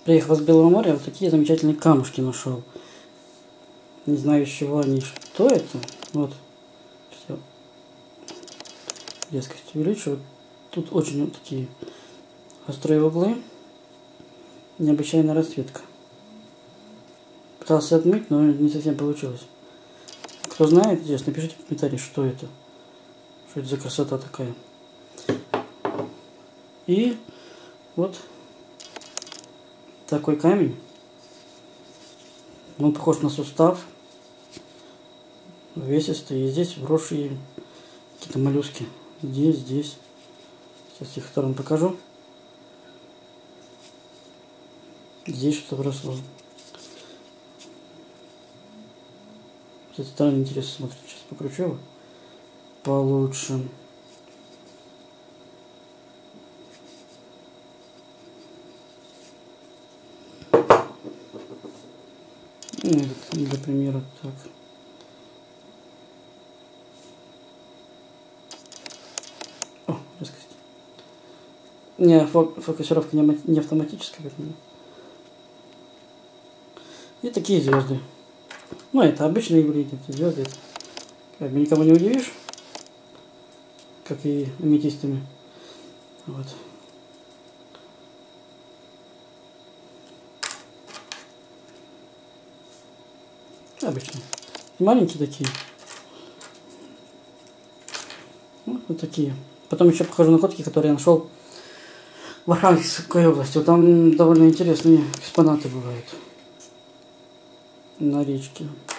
Приехал с Белого моря, вот такие замечательные камушки нашел. Не знаю, из чего они, что это. Вот. Все. Резкость увеличиваю. Тут очень вот такие острые углы. Необычайная расцветка. Пытался отмыть, но не совсем получилось. Кто знает, здесь напишите в комментарии, что это. Что это за красота такая. И вот такой камень. Он похож на сустав. Увесистый. И здесь вросшие какие-то моллюски. Здесь. Сейчас с их сторон покажу. Здесь что-то вросло. С этой стороны интересно смотреть. Сейчас покручу его получше. Для примера так. О, резкость. Не, фокусировка не автоматическая. И такие звезды. Ну, это обычные явления, эти звезды. Это, как бы никого не удивишь, как и аметистами. Вот. Обычные. Маленькие такие. Вот такие. Потом еще покажу находки, которые я нашел в Архангельской области. Вот там довольно интересные экспонаты бывают на речке.